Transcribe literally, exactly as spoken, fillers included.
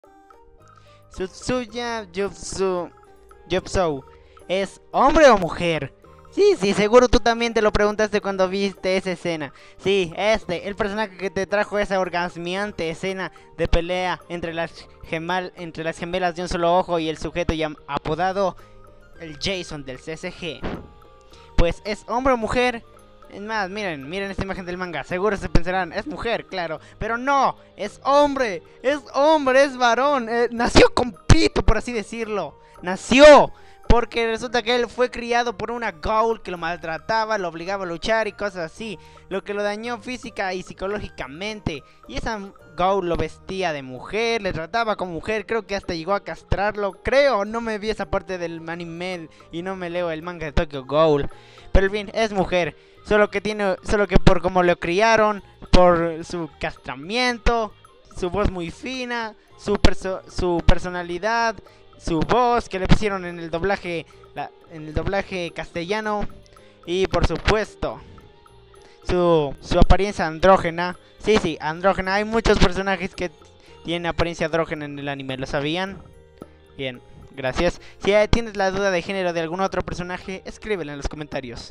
Tsutsuya Yubsu Yubsou, ¿es hombre o mujer? Sí, sí, seguro tú también te lo preguntaste cuando viste esa escena. Sí, este, el personaje que te trajo esa orgasmeante escena de pelea entre las, gemal, entre las gemelas de un solo ojo y el sujeto ya apodado el Jason del C S G. Pues, ¿es hombre o mujer? Es más, miren, miren esta imagen del manga. Seguro se pensarán, es mujer, claro. Pero no, es hombre, es hombre, es varón. Eh, nació con pito, por así decirlo. Nació. Porque resulta que él fue criado por una ghoul que lo maltrataba, lo obligaba a luchar y cosas así. Lo que lo dañó física y psicológicamente. Y esa ghoul lo vestía de mujer, le trataba como mujer. Creo que hasta llegó a castrarlo. Creo, no me vi esa parte del anime y no me leo el manga de Tokyo Ghoul. Pero en fin, es mujer. Solo que tiene, solo que por cómo lo criaron, por su castramiento, su voz muy fina, su, perso su personalidad, su voz que le pusieron en el doblaje, la, en el doblaje castellano y por supuesto su, su apariencia andrógena. Sí, sí, andrógena. Hay muchos personajes que tienen apariencia andrógena en el anime, ¿lo sabían? Bien, gracias. Si tienes la duda de género de algún otro personaje, escríbelo en los comentarios.